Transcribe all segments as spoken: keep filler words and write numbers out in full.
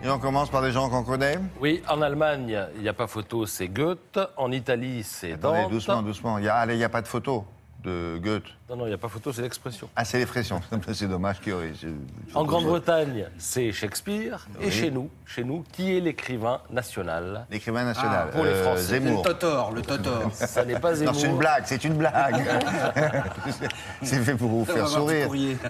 Et on commence par des gens qu'on connaît. Oui, en Allemagne, il n'y a pas photo, c'est Goethe. En Italie, c'est Attendez, Dante. doucement, doucement. Il y a, allez, il n'y a pas de photo de Goethe. Non, non, il n'y a pas photo, c'est l'expression. Ah, c'est l'expression. C'est dommage qu'il y aurait... En Grande-Bretagne, c'est Shakespeare. Oui. Et chez nous, chez nous, qui est l'écrivain national? L'écrivain national. Ah, pour les euh, Français. Zemmour. Le Totor, le Totor. Ça n'est pas Non, Zemmour. c'est une blague, c'est une blague. C'est fait pour vous faire sourire.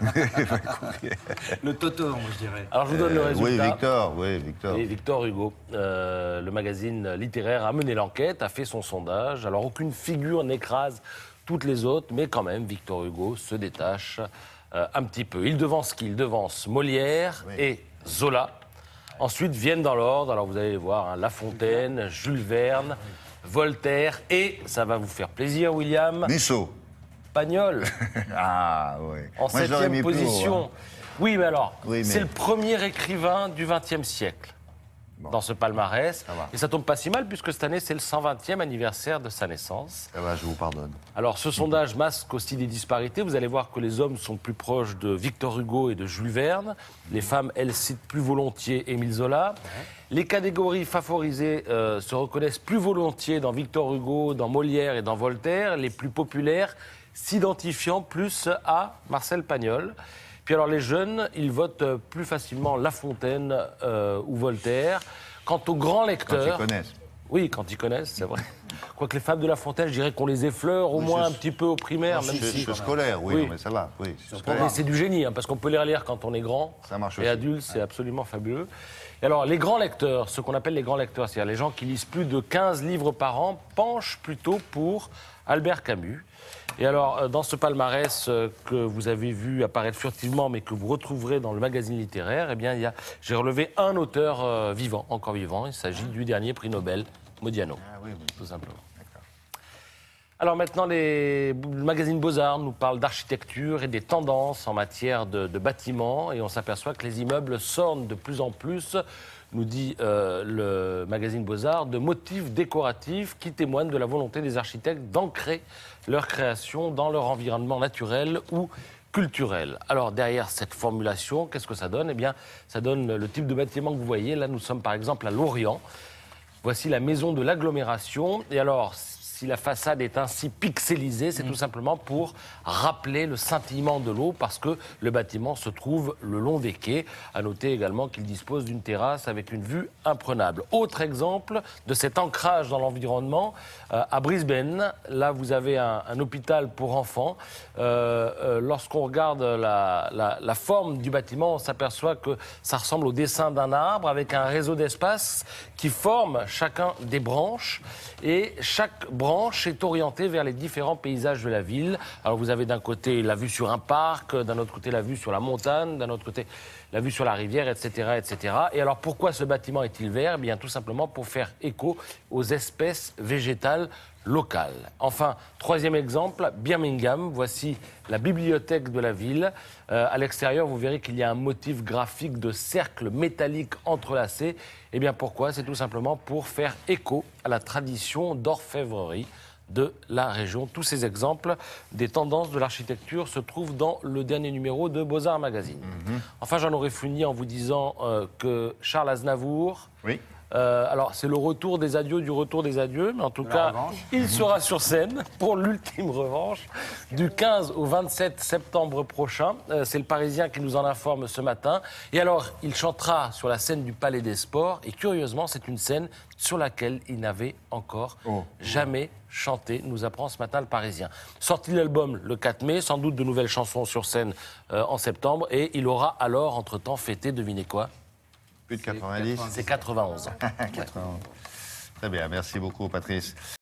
Le Totor, moi je dirais. Alors je vous donne le Euh, résultat. oui, Victor, oui, Victor. Et Victor Hugo, euh, le magazine littéraire a mené l'enquête, a fait son sondage. Alors aucune figure n'écrase toutes les autres, mais quand même Victor Hugo se détache euh, un petit peu. Il devance qui? Il devance Molière Oui. et Zola. Ensuite viennent dans l'ordre, alors vous allez les voir, hein, La Fontaine, Jules Verne, Voltaire et, ça va vous faire plaisir William, Musso. Pagnol, Ah, oui. en Moi, je l'aurais mis septième plus haut, position. hein. Oui, mais alors, Oui, mais- c'est le premier écrivain du vingtième siècle. Bon. Dans ce palmarès. Ça va. Et ça tombe pas si mal, puisque cette année, c'est le cent vingtième anniversaire de sa naissance. Ça va, je vous pardonne. Alors, ce sondage masque aussi des disparités. Vous allez voir que les hommes sont plus proches de Victor Hugo et de Jules Verne. Les femmes, elles, citent plus volontiers Émile Zola. Les catégories favorisées euh, se reconnaissent plus volontiers dans Victor Hugo, dans Molière et dans Voltaire. Les plus populaires s'identifiant plus à Marcel Pagnol. Puis alors les jeunes, ils votent plus facilement La Fontaine euh, ou Voltaire. Quant aux grands Quand lecteurs... ils connaissent. Oui, quand ils connaissent, c'est vrai. Quoique les fables de La Fontaine, je dirais qu'on les effleure au Oui, moins je- un petit peu au primaire, même Je si... suis scolaire, oui, Oui. non, mais ça va. Oui, c'est Mais scolaire. c'est du génie, hein, parce qu'on peut les relire quand on est grand. Ça marche Et aussi. adulte, c'est absolument fabuleux. Et alors, les grands lecteurs, ce qu'on appelle les grands lecteurs, c'est-à-dire les gens qui lisent plus de quinze livres par an, penchent plutôt pour Albert Camus. Et alors, euh, dans ce palmarès euh, que vous avez vu apparaître furtivement, mais que vous retrouverez dans le magazine littéraire, eh bien, il y a, j'ai relevé un auteur euh, vivant, encore vivant. Il s'agit du dernier prix Nobel, Modiano, Ah oui, oui. tout simplement. D'accord. Alors maintenant, les... le magazine Beaux-Arts nous parle d'architecture et des tendances en matière de, de bâtiments. Et on s'aperçoit que les immeubles s'ornent de plus en plus, nous dit euh, le magazine Beaux-Arts, de motifs décoratifs qui témoignent de la volonté des architectes d'ancrer leur création dans leur environnement naturel ou culturel. Alors derrière cette formulation, qu'est-ce que ça donne? Eh bien, ça donne le type de bâtiment que vous voyez. Là, nous sommes par exemple à Lorient. Voici la maison de l'agglomération. Et alors, si la façade est ainsi pixelisée, c'est tout simplement pour rappeler le scintillement de l'eau, parce que le bâtiment se trouve le long des quais. À noter également qu'il dispose d'une terrasse avec une vue imprenable. Autre exemple de cet ancrage dans l'environnement, euh, à Brisbane, là vous avez un, un hôpital pour enfants. Euh, euh, lorsqu'on regarde la, la, la forme du bâtiment, on s'aperçoit que ça ressemble au dessin d'un arbre avec un réseau d'espace qui forme chacun des branches, et chaque branche est orientée vers les différents paysages de la ville. Alors vous avez d'un côté la vue sur un parc, d'un autre côté la vue sur la montagne, d'un autre côté la vue sur la rivière, et cetera, et cetera. Et alors pourquoi ce bâtiment est-il vert? Eh bien tout simplement pour faire écho aux espèces végétales locales. Enfin, troisième exemple, Birmingham. Voici la bibliothèque de la ville. Euh, à l'extérieur, vous verrez qu'il y a un motif graphique de cercles métalliques entrelacés. Eh bien pourquoi? C'est tout simplement pour faire écho à la tradition d'orfèvrerie de la région. Tous ces exemples des tendances de l'architecture se trouvent dans le dernier numéro de Beaux-Arts Magazine. Mm-hmm. Enfin, j'en aurais fini en vous disant euh, que Charles Aznavour... Oui. Euh, alors, c'est le retour des adieux du retour des adieux, mais en tout La cas, revanche. il sera sur scène pour l'ultime revanche du quinze au vingt-sept septembre prochain. Euh, c'est le Parisien qui nous en informe ce matin. Et alors, il chantera sur la scène du Palais des Sports. Et curieusement, c'est une scène sur laquelle il n'avait encore Oh. jamais chanté, nous apprend ce matin le Parisien. Sorti de l'album le quatre mai, sans doute de nouvelles chansons sur scène euh, en septembre. Et il aura alors, entre-temps, fêté, devinez quoi? Plus de quatre-vingt-dix. C'est quatre-vingt-onze. quatre-vingt-onze. Très bien, merci beaucoup Patrice.